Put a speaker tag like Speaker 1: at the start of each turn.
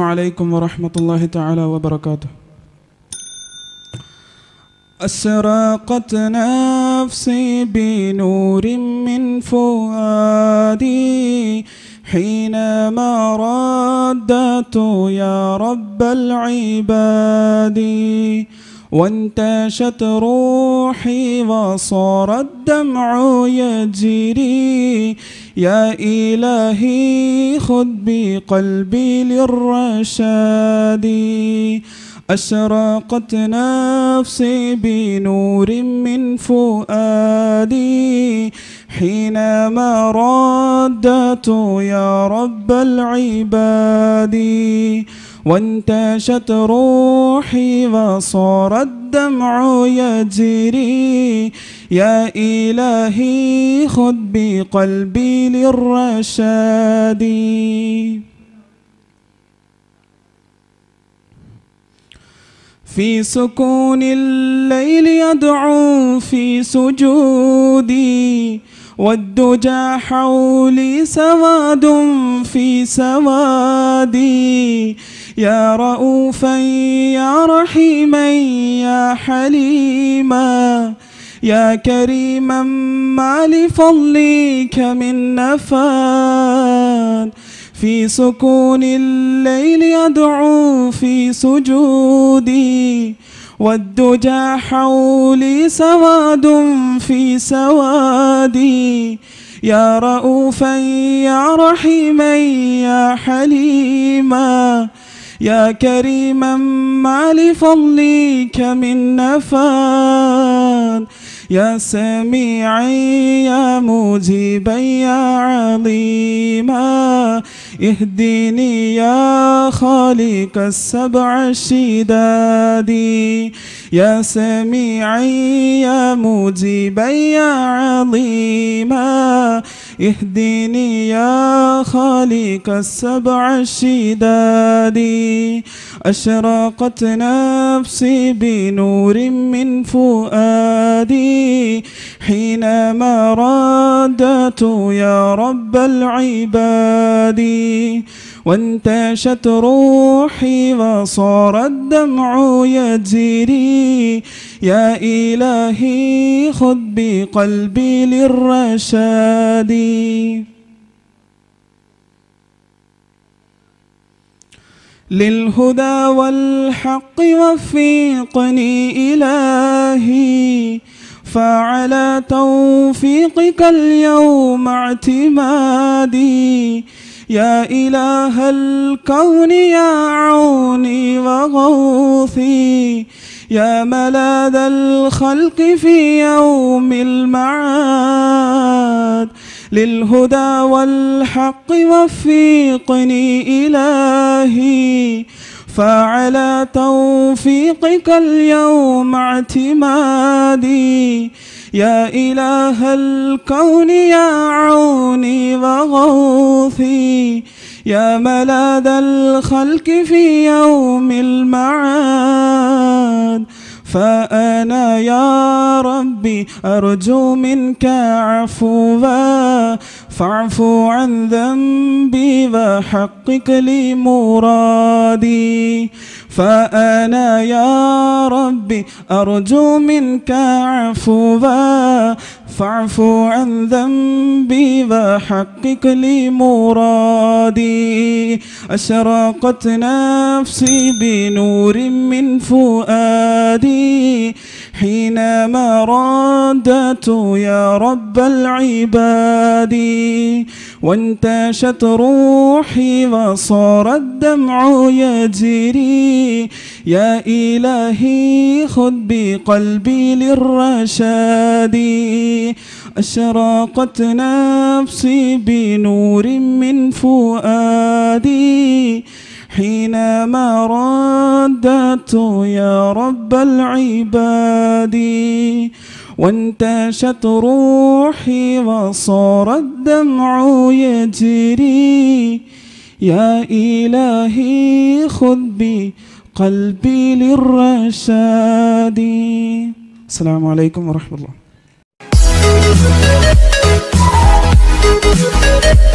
Speaker 1: عليكم ورحمة الله تعالى وبركاته. أشرقت نفسي بنور من فؤادي حينما رددت يا رب العباد، وانتشت روحي وصار الدمع يجري، يا إلهي خذ بقلبي للرشاد. أشرقت نفسي بنور من فؤادي حينما رددت يا رب العباد، وانتشت روحي وصار الدمع يجري، يا إلهي خذ بقلبي للرشاد. في سكون الليل يدعو في سجودي، والدجى حولي سواد في سوادي، يا رؤوفا يا رحيما يا حليما، يا كريما ما لفضلك من نفاد. في سكون الليل يدعو في سجودي، والدجى حولي سواد في سوادي، يا رؤوفا يا رحيما يا حليما، يا كريما ما لفضلك من نفاد. يا سميعا يا مجيبا يا عليما، اهدني يا خالق السبع الشداد. يا سميعا يا مجيبا يا عليما، اهدني يا خالق السبع الشداد. أشرقت نفسي بنور من فؤادي حينما رددت يا رب العباد، وانتشت روحي وصار الدمع يجري، يا إلهي خذ بقلبي للرشاد. للهدى والحق وفقني إلهي، فعلى توفيقك اليوم اعتمادي، يا إله الكون يا عوني وغوثي، يا ملاذ الخلق في يوم المعاد. للهدى والحق وفقني إلهي، فعلى توفيقك اليوم اعتمادي، يا إله الكون يا عوني وغوثي، يا ملاذ الخلق في يوم المعاد. فأنا يا ربي أرجو منك عفوا، فاعفو عن ذنبي وحقق لي مرادي. فأنا يا ربي أرجو منك عفوا، فاعفو عن ذنبي وحقق لي مرادي. أشرقت نفسي بنور من فؤادي حينما رددت يا رب العباد، وانتشت روحي وصار الدمع يجري، يا إلهي خذ بقلبي للرشاد. أشرقت نفسي بنور من فؤادي حينما رددت يا رب العباد، وانتشت روحي وصار الدمع يجري، يا إلهي خذ بقلبي للرشاد. السلام عليكم ورحمة الله.